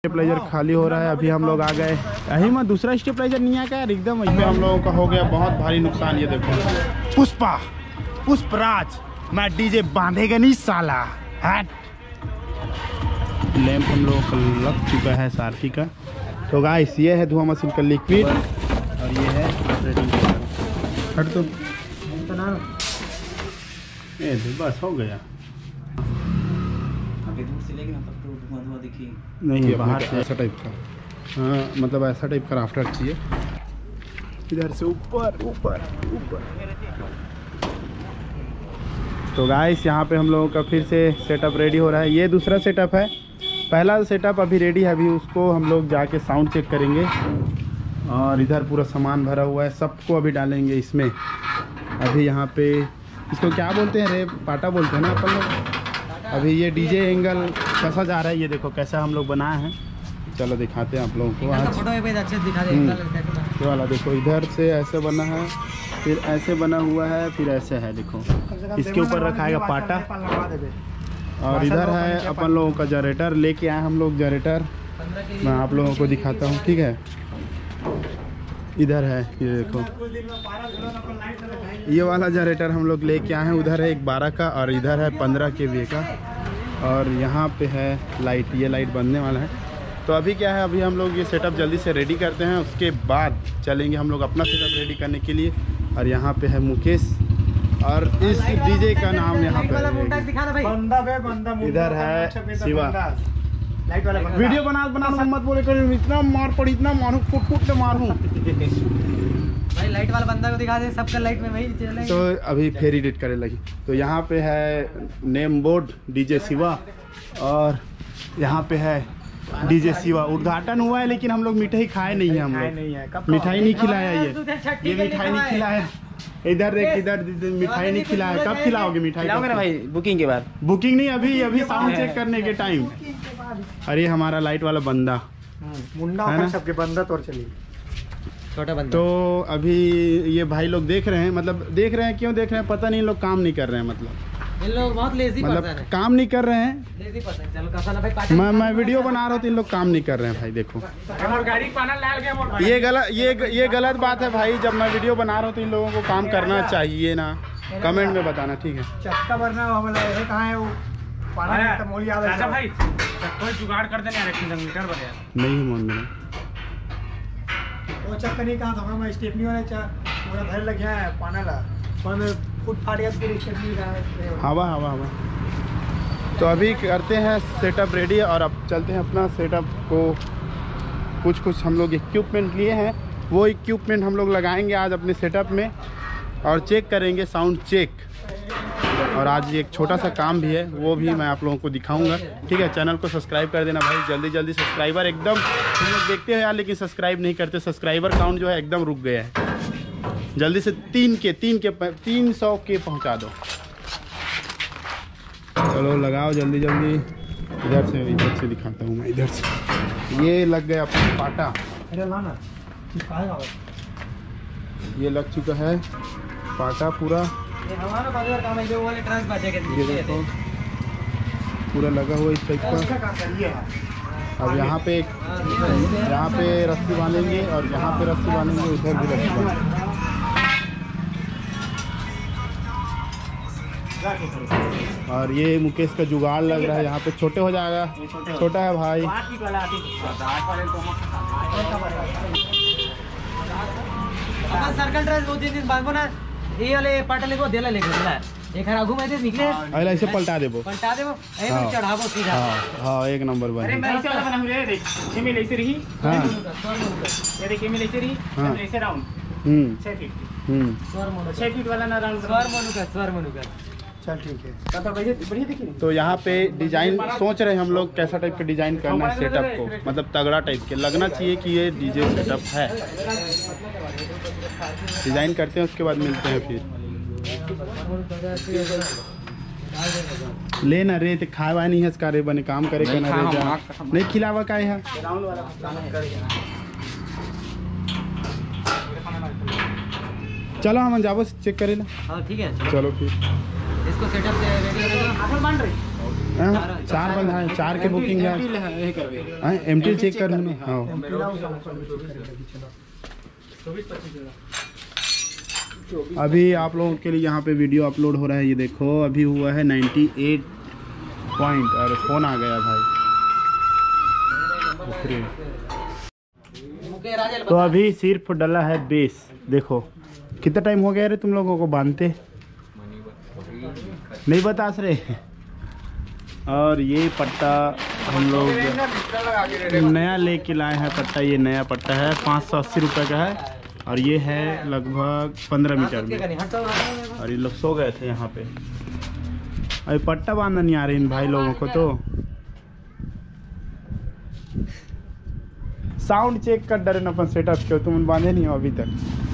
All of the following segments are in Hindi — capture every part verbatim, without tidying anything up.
स्टेबलाइजर खाली हो रहा है। अभी हम लोग आ गए यही में, दूसरा स्टेबलाइजर नहीं आया यार एकदम। इसमें हम लोगों का हो गया बहुत भारी नुकसान। ये देखो पुष्पा पुष्पराज, मैं डीजे बांधेगा नहीं साला। हट। लैंप हम लोगों का लग चुका है सारफी का। तो गाइस ये है धुआं मशीन का लिक्विड और ये है ऑपरेटिंग। हट तो ये बस हो गया। दूर से लेकिन तब तो धुआं धुआं दिखी नहीं, बाहर से ऐसा टाइप का। हाँ मतलब ऐसा टाइप का राफ्टर चाहिए। इधर से ऊपर ऊपर ऊपर। तो गाइस यहाँ पे हम लोगों का फिर से सेटअप रेडी हो रहा है। ये दूसरा सेटअप है, पहला सेटअप अभी रेडी है। अभी उसको हम लोग जाके साउंड चेक करेंगे। और इधर पूरा सामान भरा हुआ है, सबको अभी डालेंगे इसमें। अभी यहाँ पे इसको क्या बोलते हैं रे, पाटा बोलते हैं ना अपन लोग। अभी ये डीजे एंगल कैसा जा रहा है ये देखो कैसा हम लोग बनाए हैं। चलो दिखाते हैं आप लोगों को आज। ये वाला देखो इधर से ऐसे बना है, फिर ऐसे बना हुआ है, फिर ऐसे है देखो। इसके ऊपर रखाएगा पाटा। और इधर है अपन लोगों का जनरेटर, लेके आए हम लोग जनरेटर। मैं आप लोगों को दिखाता हूँ, ठीक है। इधर है ये देखो, ये वाला जनरेटर हम लोग लेके आए हैं। उधर है एक बारह का और इधर है पंद्रह के वी का। और यहाँ पे है लाइट, ये लाइट बनने वाला है। तो अभी क्या है, अभी हम लोग ये सेटअप जल्दी से रेडी करते हैं, उसके बाद चलेंगे हम लोग अपना सेटअप रेडी करने के लिए। और यहाँ पे है मुकेश और इस डीजे का नाम यहाँ पे इधर है शिवा। वीडियो बना बना मत बोले कर, इतना मार पड़ी, इतना मारू, फुट फुट मारूं भाई। लाइट वाला बंदा को दिखा दे, सबका लाइट में वही चल रहा है। तो अभी फिर एडिट करे लगी। तो यहाँ पे है नेम बोर्ड डीजे शिवा और यहाँ पे है डीजे शिवा। उद्घाटन हुआ है लेकिन हम लोग मिठाई खाए नहीं है। हम लोग मिठाई नहीं खिलाया, ये ये मिठाई नहीं खिलाया। इधर देख, इधर मिठाई नहीं खिलाया। कब खिलाओगे मिठाई? ना भाई बुकिंग के बाद। बुकिंग नहीं, अभी अभी साउंड चेक करने के टाइम। अरे हमारा लाइट वाला बंदा मुंडा है ना, सबके बंदा तोड़ चली छोटा बंदा। तो अभी ये भाई लोग देख रहे हैं, मतलब देख रहे हैं, क्यों देख रहे हैं पता नहीं, लोग काम नहीं कर रहे हैं। मतलब इन लोग बहुत लेजी मतलब पर्सन है, काम नहीं कर रहे हैं। Lazy person. चलो कसाला भाई पाटा। मैं मैं वीडियो बना रहा हूँ तो इन लोग काम नहीं कर रहे हैं भाई। देखो ये गलत ये ये गलत बात है भाई। जब मैं वीडियो बना रहा हूँ तो इन लोगों को काम करना चाहिए ना। कमेंट में बताना, ठीक है। चक्का भरना हमारा कहाँ है वो पाना मोली आ रहा है भाई। कोई जुगाड़ कर देना यार, एक मीटर बने नहीं मन में वो चक्का नहीं कहा था। मैं स्टेपनी वाला पूरा भर लग गया है पाना ला, फुट फाट गया फिर स्टेपनी का हवा हवा हवा। तो अभी करते हैं सेटअप रेडी और अब चलते हैं अपना सेटअप को। कुछ कुछ हम लोग इक्विपमेंट लिए हैं, वो इक्विपमेंट हम लोग लगाएंगे आज अपने सेटअप में और चेक करेंगे साउंड चेक। और आज एक छोटा सा काम भी है, वो भी मैं आप लोगों को दिखाऊंगा, ठीक है। चैनल को सब्सक्राइब कर देना भाई, जल्दी जल्दी। सब्सक्राइबर एकदम तुम लोग देखते हो यार लेकिन सब्सक्राइब नहीं करते। सब्सक्राइबर काउंट जो है एकदम रुक गया है। जल्दी से तीन के तीन के तीन सौ के पहुंचा दो। चलो लगाओ जल्दी जल्दी। इधर से इधर से दिखाता हूँ मैं, इधर से। ये लग गया अपना पाटा, ये लग चुका है पाटा पूरा। ये हमारा बाजार काम है, जो वाले ट्रक बचे के ये देखो पूरा लगा हुआ इस टाइप का। अब यहाँ पे यहाँ पे रस्सी बांधेंगे और यहाँ पे रस्सी बांधेंगे, उधर भी रस्सी बांधेंगे। और ये मुकेश का जुगाड़ लग रहा है, यहाँ पे छोटे हो जाएगा। छोटा है भाई। अपन सर्कल ड्रेस दो तीन दिन बांधो ना, ये वाले पाटा लेको देला लेके चला एक आगू में दे निकले। अरे ऐसे पलटा देबो, पलटा देबो, ए में चढ़ाबो सीधा। हां हां एक नंबर बन। अरे मैं ऐसे वाला बना हूं रे, देख ये में ऐसे रही। हां ये देखिए में ऐसे रही, ऐसे राउंड। हम्म छह फीट। हम्म स्वर मोनो छह फीट वाला ना राउंड। स्वर मोनो का स्वर मोनो का। चल ठीक है। तो बढ़िया बढ़िया देखिए। तो यहाँ पे डिजाइन सोच रहे हैं हम लोग कैसा टाइप का डिजाइन करना है सेटअप को, मतलब तगड़ा टाइप के लगना चाहिए कि ये डीजे सेटअप है। डिजाइन करते हैं उसके बाद मिलते हैं फिर। लेना रे ते खावा नहीं है इसका रे बने काम करे के ना रे जा नहीं खिलावा का है। चलो हम जाबो चेक करेला। हां ठीक है चलो फिर इसको सेटअप रेडी कर दो। आखिर मान रही हाँ, चार बंद है, चार के बुकिंग है। यही करबे हाँ, एमटी चेक कर लूँ। हाँ अभी आप लोगों के लिए यहाँ पे वीडियो अपलोड हो रहा है, ये देखो अभी हुआ है अट्ठानवे पॉइंट और फोन आ गया भाई। तो अभी सिर्फ डला है बेस। देखो कितना टाइम हो गया रे तुम लोगों को बांधते, नहीं बता रहे। और ये पट्टा हम लोग नया लेके लाए हैं पट्टा, ये नया पट्टा है, पाँच सौ अस्सी रुपये का है और ये है लगभग पंद्रह मीटर में। और ये लोग सो गए थे यहाँ पे, अभी पट्टा बांधना नहीं आ रही इन भाई लोगों को। तो साउंड चेक कर डरे न अपन सेटअप क्यों, तुम बांधे नहीं हो अभी तक।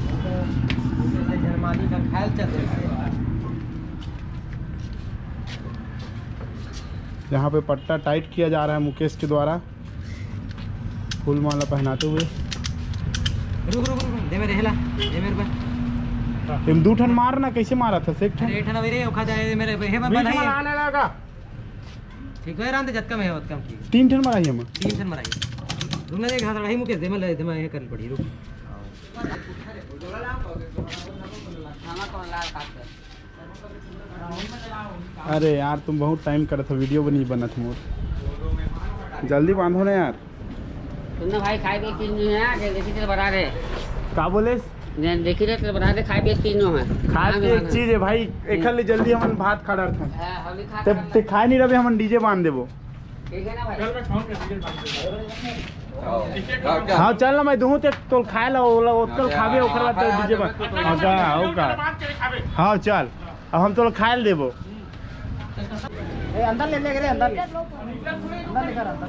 यहाँ पे पट्टा टाइट किया जा रहा है मुकेश के द्वारा, फूल माला पहनाते हुए। रुक रुक रुक दे मेरे हेला दे मेरे पे तुम दो ठन मार ना, कैसे मारा था सेक ठन? अरे ठन मेरे ओखा जाए मेरे हे में बनाई आने लगा। ठीक है रांदे जत कम है बहुत कम ठीक तीन ठन मारा हम तीन ठन मराई रुक ना देख हाथ रही मुकेश दे मैं दे मैं ये करनी पड़ी। रुक अरे यार तुम बहुत टाइम कर था, वीडियो बनी बना था मोर, जल्दी बांधो ना यार। तुमने भाई खाए पिए चीज नहीं है कि देखी तेरे बता दे का बोले? देखी तेरे बता दे खाए पिए चीज नहीं है। खाए पिए एक चीज है भाई, एक ले जल्दी हमन भात खा रहा था हां होली खा तब ते खाए नहीं रहे, हमन डीजे बांध देबो। ठीक है ना भाई हाँ चल ना मैं दूं ते तो खाए ला ओला ओतल खाबे ओकर बाद डीजे बांध। हां का हो का हां चल अब हम तो खाए ले देबो। ए अंदर ले ले रे अंदर अंदर लेकर अंदर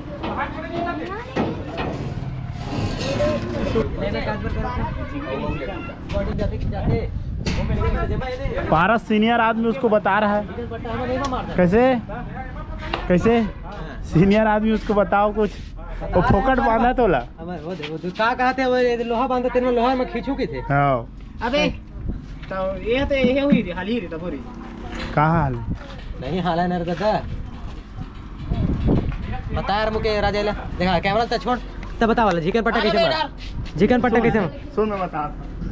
पारस सीनियर आदमी उसको बता रहा है कैसे कैसे सीनियर आदमी उसको बताओ कुछ, वो फोकट बांधा तोला। वो वो का कहते हैं वो लोहा बांधते तेरे में लोहा में खींचू के थे। हाँ अबे तो ये तो ये हुई थी हाल ही तो पूरी कहाँ हाल नहीं हाल है नर दादा बता यार मुके राजा ले देखा कैमरा तो छोड़ तब बता वाला चिकन पट्टा कैसे मार, चिकन पट्टा कैसे मार? सुन मैं बता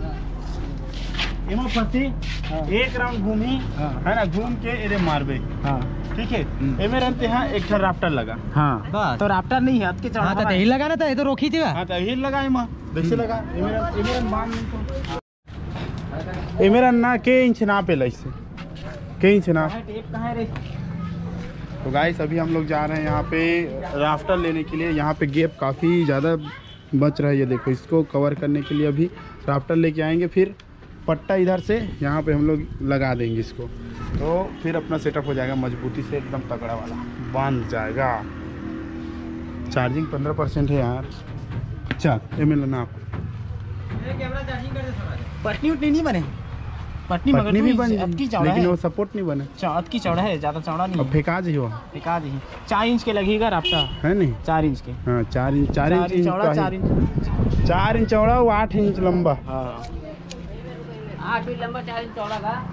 इमो फंसी एक राउंड घूमी है ना, घूम के इधर मारबे। हाँ ठीक है एमे रहते हैं एक ठन राफ्टर लगा। हाँ बस तो राफ्टर नहीं है के चढ़ा हां तो यही लगा ना था, ये तो रोकी थी। हाँ तो यही लगा इमा देखिए लगा एमेरन एमेरन बांध नहीं तो एमेरन ना के इंच ना पे लइसे के इंच ना टेप कहां है रे? तो गाइस अभी हम लोग जा रहे हैं यहाँ पे राफ्टर लेने के लिए। यहाँ पे गैप काफ़ी ज़्यादा बच रहा है, ये देखो इसको कवर करने के लिए अभी राफ्टर लेके आएंगे, फिर पट्टा इधर से यहाँ पे हम लोग लगा देंगे इसको, तो फिर अपना सेटअप हो जाएगा मजबूती से एकदम तगड़ा वाला बांध जाएगा। चार्जिंग पंद्रह परसेंट है यार। चल ये मिल ना आपको कैमरा चार्जिंग कर दे थोड़ा। पटनी उटनी नहीं बने, पटनी मगर पटनी भी बन अतकी चौड़ा लेकिन है, वो सपोर्ट नहीं बने, चौथ की चौड़ा है, ज्यादा चौड़ा नहीं अब है। फेंका जी हो दिखा दी चार इंच के लगेगा राफ्टर, है नहीं? चार इंच के हाँ चार इंच चार इंच इंच चौड़ा, चार इंच चार इंच चौड़ा वो आठ इंच लंबा। हाँ आठ फीट लंबा चार इंच चौड़ा का।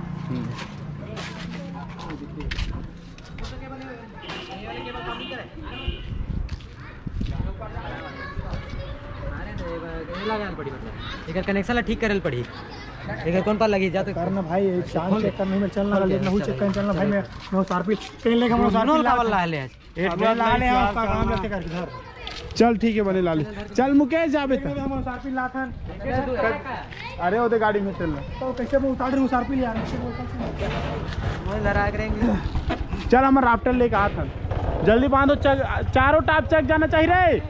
एकर कनेक्शन ला ठीक करल पड़ी। एकर कौन पार लगी जा तो करना भाई चांद चेक करने में चलना लेना हूं चेक करने चलना भाई मैं नो सारपी कहीं लेके हम सारपी ला वाला ले आज एक बार ला ले आपका काम रहते कर इधर चल ठीक है बने लाली चल मुकेश जाबे त हम सारपी लाथन अरे ओदे गाड़ी में चल तो कैसे मैं उतार रही हूं सारपी ले आने मैं लड़ा करेंगे। चल हम राफ्टर लेके आत हन, जल्दी बांधो चक, चारों टाप चक जाना चाहिए रे।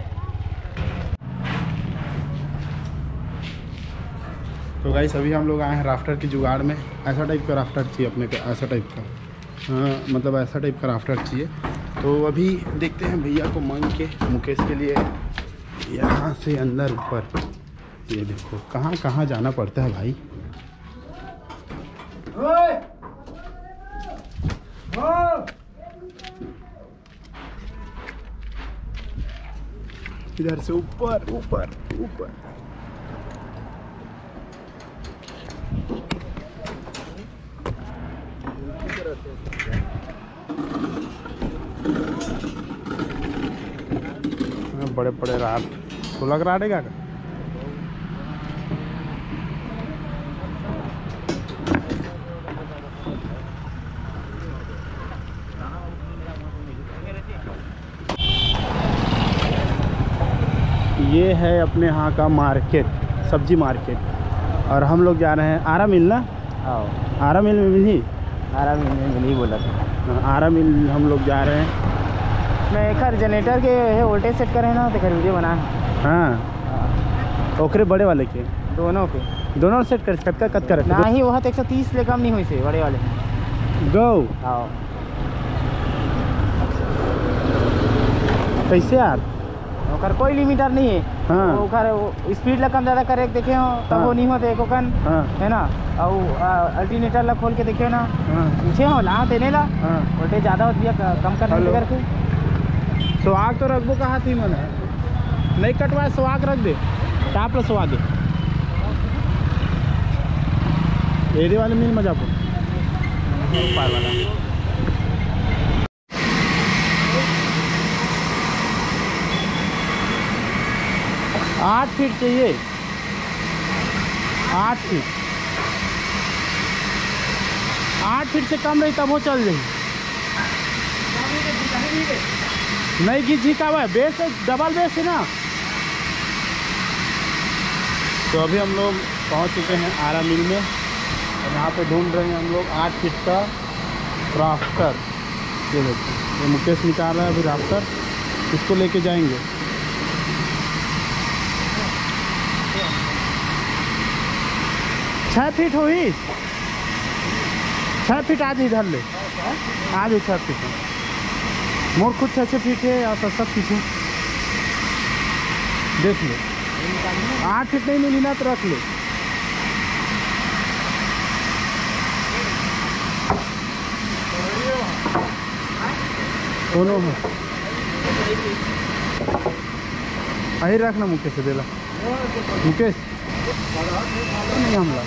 तो गाइस अभी हम लोग आए हैं राफ्टर की जुगाड़ में। ऐसा टाइप का राफ्टर चाहिए अपने को, ऐसा टाइप का हाँ मतलब ऐसा टाइप का राफ्टर चाहिए। तो अभी देखते हैं भैया को मांग के मुकेश के लिए यहाँ से अंदर ऊपर, ये देखो कहाँ कहाँ जाना पड़ता है भाई। इधर से ऊपर ऊपर ऊपर बड़े बड़े राड सोलह का राड है क्या? ये है अपने यहाँ का मार्केट, सब्जी मार्केट। और हम लोग जा रहे हैं आरा मिल ना? हाँ आरा मिल में भी आरा मिल में नहीं बोला था। आरा मिल हम लोग जा रहे हैं। मैं एक जनरेटर के वोल्टेज सेट करे ना तो वीडियो बना। हाँ ओकरे बड़े वाले के दोनों के दोनों सेट कर कत का कत कर ना ही वहाँ एक सौ तीस ले कम नहीं हुई से बड़े वाले। गो हाँ कैसे यार? ओकर कोई लिमिटर नहीं है। हाँ। ओकर स्पीड ला कम ज़्यादा करे देखे हो तब हाँ। वो नहीं होते एक ओकन हाँ है ना। और अल्टरनेटर ला खोल के देखियो ना हाँ पीछे हो ला देने ला हाँ। वोल्टेज ज़्यादा होती है कम करने हेलो। के करके। सुहाग तो रखबो कहा थी मन नहीं कटवाए, सुहाग रख दे टाप लो सुहाग एरे वाले मिल मजा को पार वाला। आठ फीट चाहिए, आठ फीट आठ फीट से कम रही तब वो चल जाएगी। नहीं कि झिका हुआ है बेस है, डबल बेस है ना। तो अभी हम लोग पहुंच चुके हैं आरा मिल में और यहाँ पे ढूंढ रहे हैं हम लोग आठ फीट का राफ्टर। ये देखो ये मुकेश निकाल रहा है अभी राफ्टर, इसको लेके जाएंगे। छः फीट हुई, छः फीट आज इधर ले आज छः फीट है मोर खुद छः छः फीट है और सब फीट है। देख लो आठ फीट नहीं मिली ना तो रख लो। दोनों है अही रखना मुकेश से देला मुकेश नहीं हमला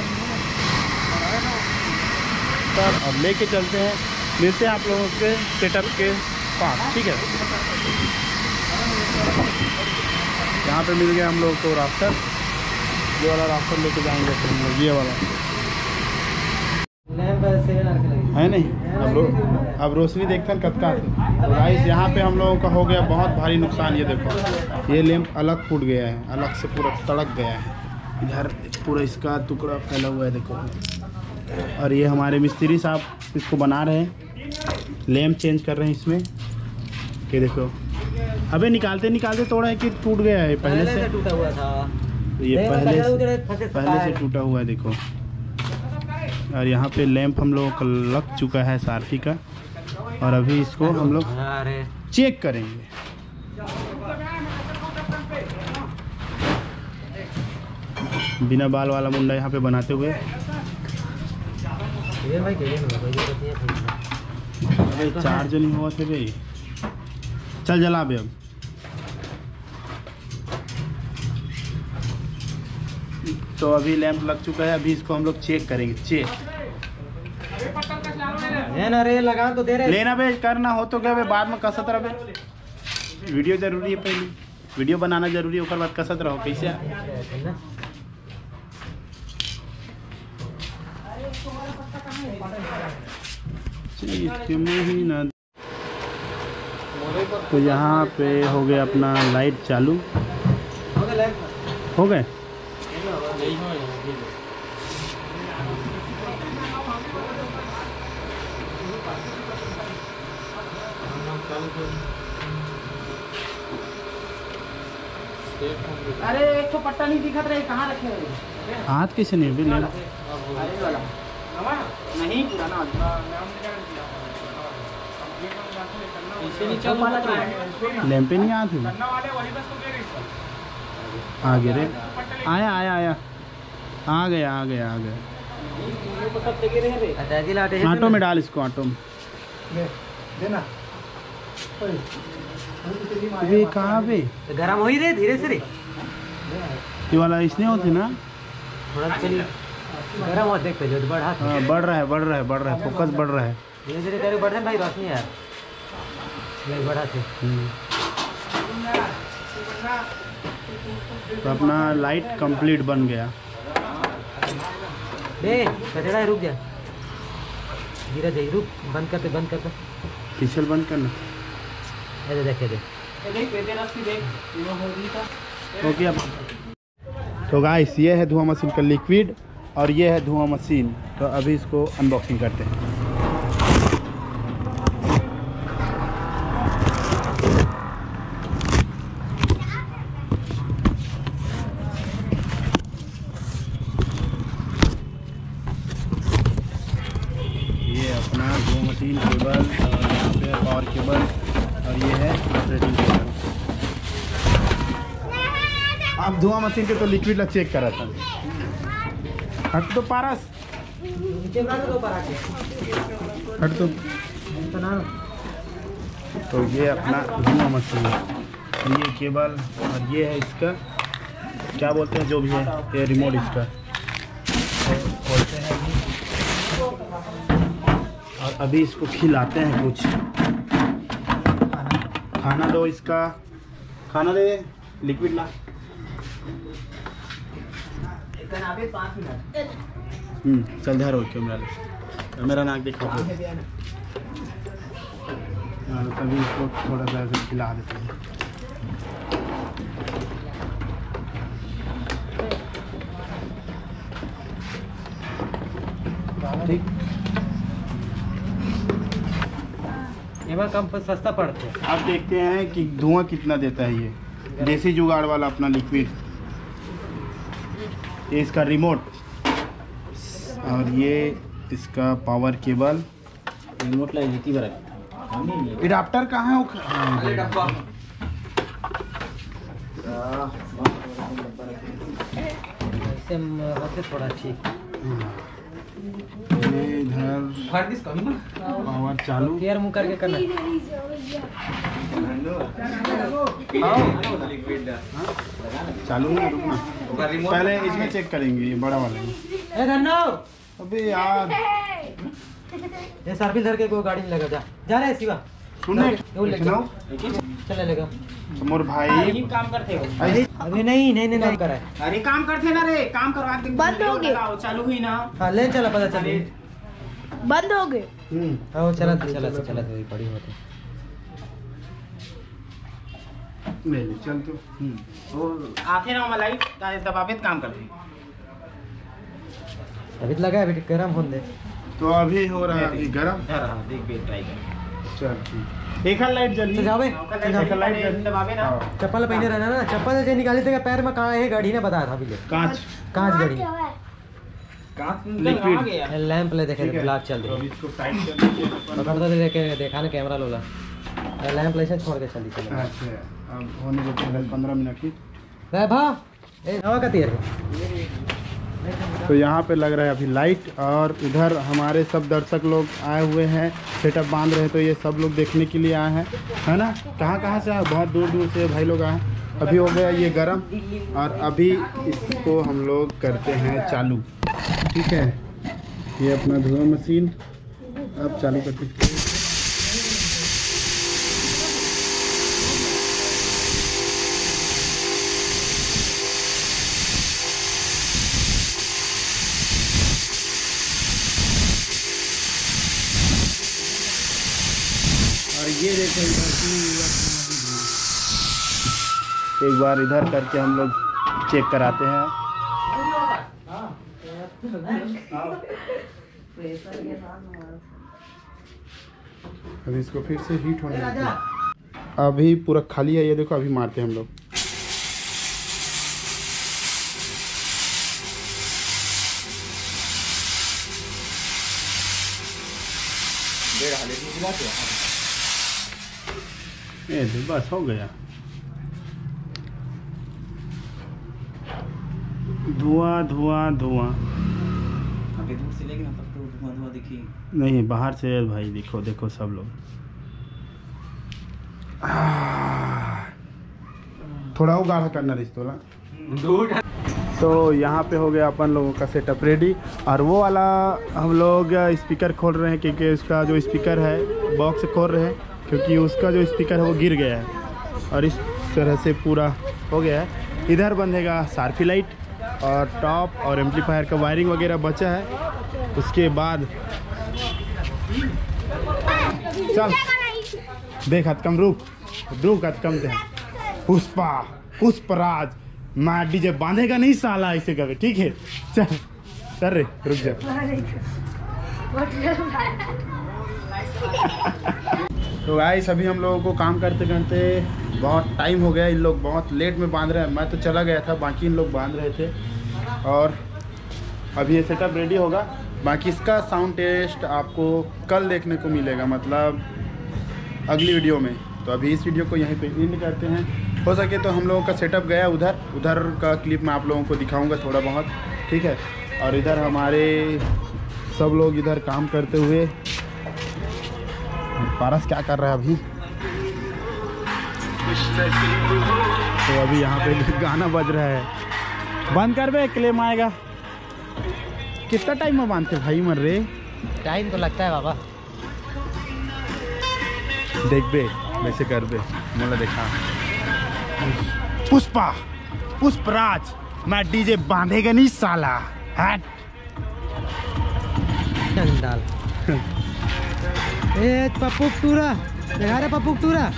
तब अब लेके चलते हैं, मिलते हैं आप लोगों के सेटअप के पास। ठीक है यहाँ पे मिल गया हम लोग को राफ्टर, ये वाला राफ्टर लेके जाएंगे फिर हम लोग। ये वाला है नहीं अब रो, अब रोशनी देखते हैं कतका थी। तो गाइस यहाँ पे हम लोगों का हो गया बहुत भारी नुकसान। ये देखो ये लैंप अलग फूट गया है, अलग से पूरा तड़क गया है। इधर पूरा इसका टुकड़ा फैला हुआ है देखो। और ये हमारे मिस्त्री साहब इसको बना रहे हैं, लैंप चेंज कर रहे हैं इसमें। ये देखो अबे निकालते निकालते तोड़ा है कि टूट गया है पहले से टूटा हुआ था। ये पहले से पहले से टूटा हुआ है देखो। और यहाँ पे लैंप हम लोगों का लग चुका है सारफी का और अभी इसको हम लोग चेक करेंगे। बिना बाल वाला मुंडा यहाँ पे बनाते हुए अरे चार्ज नहीं हुआ थे भाई। चल जला बे अब। तो अभी लैंप लग चुका है, अभी इसको हम लोग चेक करेंगे। चेक ना रे लगा तो दे रहे लेना बे, करना हो तो क्या बे, बाद में कसत रह बे। वीडियो जरूरी है, पहले वीडियो बनाना जरूरी है, उसके बाद कसत रहो कैसे। महीना तो यहाँ पे हो गया अपना लाइट चालू हो गए। अरे एक तो पट्टा नहीं दिखत रहे कहाँ रखे हैं? हाथ कैसे नहीं भी ले नहीं पुराना लैंपे नहीं आते आगे रे आया आया आया आ गया आ गया आ गया। ऑटो में डाल इसको, ऑटो में देना ये कहाँ पे गरम हो ही रहे धीरे से रे। ये वाला इसने होती ना थोड़ा चलिए गरम हो देख पहले बढ़ा हाँ बढ़ रहा है बढ़ रहा है बढ़ रहा है फोकस बढ़ रहा है धीरे धीरे करके बढ़ते भाई रोशनी यार। लाइट बढ़ा थे। तो अपना लाइट कंप्लीट बन गया। ए कचरा है, रुक जा, गिरा दे, रुक, बंद करते बंद करते पिछल बंद करना। ऐसे देखे दे। ओके अब तो गाइस ये है धुआं मशीन का लिक्विड और ये है धुआं मशीन। तो अभी इसको अनबॉक्सिंग करते हैं। ये अपना धुआं मशीन केबल और यहाँ पे पावर केबल और ये है ऑपरेटिंग केबल। आप धुआं मशीन के तो लिक्विड ला चेक करा था। हट तो पारस, नीचे बना दो ऊपर आके। हट तो। तो ना तो ये अपना धुआं मशीन है, ये केबल और ये है इसका क्या बोलते हैं जो भी है, ये रिमोट इसका। तो बोलते हैं अभी और अभी इसको खिलाते हैं कुछ खाना। दो इसका खाना दे, लिक्विड ला। हम्म चल धर हो कैमरा ले, मेरा नाक देखा। हाँ, तभी इसको थोड़ा सा ऐसे खिला देते हैं। ठीक, ये बार कम सस्ता पड़ता है। अब देखते हैं कि धुआं कितना देता है ये देसी जुगाड़ वाला अपना लिक्विड। ये इसका रिमोट और ये इसका पावर केबल। रिमोट ला जीती बरक एडाप्टर कहाँ है वो? ऐसे होते थोड़ा ठीक। ये इधर पावर चालू। केयर मुँह करके करना। चालू नहीं, रुकना पहले इसमें चेक करेंगे, ये बड़ा वाला है। ए धन्नो, अबे यार ये सर्विस धर के कोई गाड़ी में लगा। जा जा रहे शिवा, सुनने वो ले सुनाओ। चले लेगा। मोर भाई काम करते हो। अरे अभी नहीं नहीं नहीं, नहीं करा है। अरे काम करते ना रे, काम करवा के बंद हो गए। चालू हुई ना। हाँ ले चला, पता चले। बंद हो गए। हम्म हाँ चला तो चला तो चला तो बड़ी होती। ले ले चल तो। वो आते ना लाइट दबावे काम करते। अभी तो लगा है, अभी गर्म होने दे। तो अभी हो रहा है अभी गरम। देख भी ट्राई कर। चल ठीक, एक हल लाइट जली। चल जाओ बे, एक हल लाइट जली। दबावे ना। हाँ। चप्पल पहने रहना ना। चप्पल से निकाली थे पैर में कहाँ है, गाड़ी ने बताया था अभी ले। कांच कांच गाड़ी लिक्विड। लैंप ले देखे, ठीक है। ब्लैक चल तो रही अभी इसको साइड कर लीजिए। पकड़ दो, देखे देखा ना कैमरा लोला। लैंप ले से छोड़ के चली चल। अच्छा अब होने देते हैं दस पंद्रह मिनट की। भा ए हवा का तीर। तो यहाँ पे लग रहा है अभी लाइट और इधर हमारे सब दर्शक लोग आए हुए हैं, सेटअप बांध रहे हैं। तो ये सब लोग देखने के लिए आए हैं, है ना। कहाँ कहाँ से आए, बहुत दूर दूर से भाई लोग आए हैं। अभी हो गया ये गरम और अभी इसको हम लोग करते हैं चालू। ठीक है, ये अपना धुआं मशीन अब चालू करते हैं। ये देखो इधर एक बार इधर करके हम लोग चेक कराते हैं। अभी इसको फिर से हीट होने देते हैं। अभी पूरा खाली है, ये देखो अभी मारते हैं हम लोग। ये बस हो गया। धुआं धुआं धुआं अभी दूर से लेके ना तब तो धुआं धुआं दिखी नहीं, बाहर से भाई देखो देखो सब लोग। थोड़ा वो गाढ़ा करना रिश्तोला। तो यहाँ पे हो गया अपन लोगों का सेटअप रेडी। और वो वाला हम लोग स्पीकर खोल रहे हैं क्योंकि उसका जो स्पीकर है बॉक्स खोल रहे हैं क्योंकि उसका जो स्पीकर है वो गिर गया है और इस तरह से पूरा हो गया है। इधर बंधेगा सार्फी लाइट और टॉप और एम्पलीफायर का वायरिंग वगैरह बचा है। उसके बाद चल देख हतकम रुक रुक हतकम दे पुष्पा पुष्पराज मैं डीजे बांधेगा नहीं साला ऐसे कभी, ठीक है चल चल रे रुक जा। तो गाइस अभी हम लोगों को काम करते करते बहुत टाइम हो गया। इन लोग बहुत लेट में बांध रहे हैं, मैं तो चला गया था, बाकी इन लोग बांध रहे थे और अभी ये सेटअप रेडी होगा। बाकी इसका साउंड टेस्ट आपको कल देखने को मिलेगा, मतलब अगली वीडियो में। तो अभी इस वीडियो को यहीं पे एंड करते हैं। हो सके तो हम लोगों का सेटअप गया उधर उधर का क्लिप मैं आप लोगों को दिखाऊंगा थोड़ा बहुत, ठीक है। और इधर हमारे सब लोग इधर काम करते हुए, पारस क्या कर रहा है अभी, तो अभी यहाँ पे गाना बज रहा है। बंद कर बे, क्लेम आएगा। कितना टाइम में बांधते भाई मर रहे? टाइम तो लगता है बाबा। देख बे वैसे कर बे, मोला देखा। पुष्पा पुष्पराज मैं डीजे बांधेगा नहीं साला, हट डाल। ए पप्पू टूरा देखा रे, पप्पू टूरा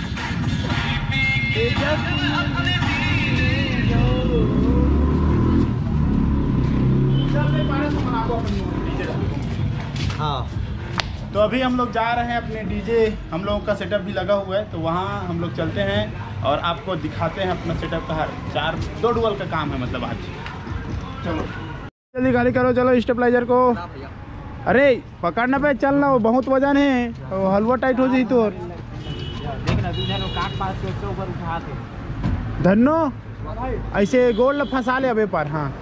हाँ। तो अभी हम लोग जा रहे हैं अपने डीजे, हम लोगों का सेटअप भी लगा हुआ है, तो वहाँ हम लोग चलते हैं और आपको दिखाते हैं अपना सेटअप का। हर चार दो डुअल का काम है मतलब आज। चलो जल्दी गाड़ी करो, चलो स्टेबलाइजर को। अरे पकड़ना पे चलना, वो बहुत वजन है, वो हलवा टाइट हो जाए तो। धन्नो ऐसे गोल फंसा ले अबे पर। हाँ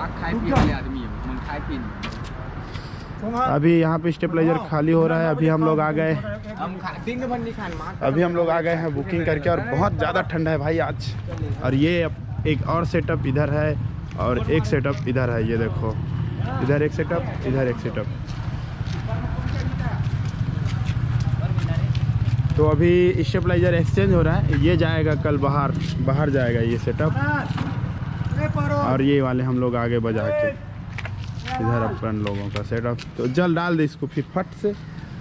अभी यहाँ पे स्टेबलाइजर खाली हो रहा है। अभी हम लोग आ गए अभी हम लोग आ गए हैं बुकिंग करके, और बहुत ज़्यादा ठंडा है भाई आज। और ये एक और सेटअप इधर है और एक सेटअप इधर है, ये देखो इधर एक सेटअप इधर एक सेटअप। तो अभी स्टेबलाइजर एक्सचेंज हो रहा है, ये जाएगा कल बाहर बाहर जाएगा ये सेटअप, और ये वाले हम लोग आगे बजा के इधर अपन लोगों का सेटअप। तो जल डाल दे इसको फिर फट से।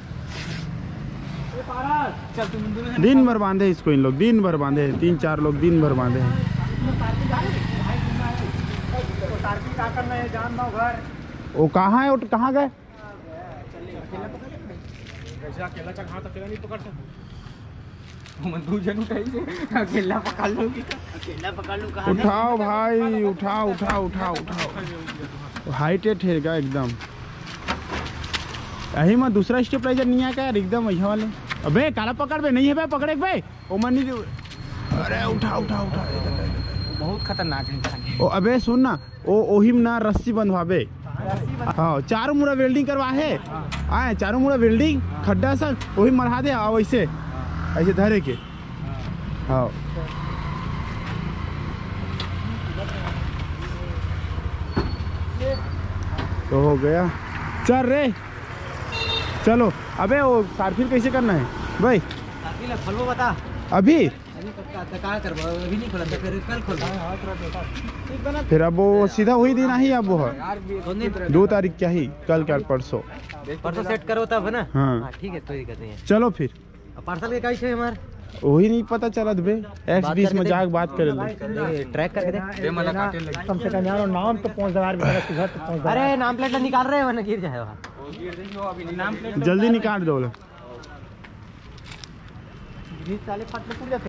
दिन भर बांधे इसको इन लोग, दिन भर बांधे हैं, तीन चार लोग दिन भर बांधे हैं। वो कहाँ है, वो कहाँ गए? उठाओ भाई, उठाओ उठाओ उठाओ उठाओ। हाईटेट है क्या एकदम। यही में दूसरा स्टेबलाइजर नहीं आया यार एकदम यहाँ वाले। अबे काला पकड़ बे, नहीं है बे, पकड़े बे ओ मनी। अरे उठा उठा उठा, बहुत खतरनाक है। ओ अबे सुन ना, ओ ओही में ना रस्सी बंधवाबे। हाँ चारों मुड़ा वेल्डिंग करवा है, आए चारों मुड़ा वेल्डिंग खड्डा सब वही मरहा दे। आओ ऐसे ऐसे धरे के। हाँ तो हो गया। चल रे चलो। अबे वो सार्फिल कैसे करना है भाई? खोलो बता अभी अभी नहीं खोला, फिर कल खोल। फिर अब वो सीधा वही दिन ही, अब वो है दो तारीख क्या ही, कल क्या परसों परसों सेट करो तब ना। हाँ ठीक है, कोई दिक्कत नहीं है। चलो फिर। पार्सल के कैसे हमारे वही नहीं पता चला बे, एक्स बीस मजाक बात करे ले। ट्रैक करके दे। कम से कम यार नाम तो पाँच हजार। अरे नाम प्लेट निकाल रहे हो ना, गिर जाए वहाँ। जल्दी निकाल दो। साले फट में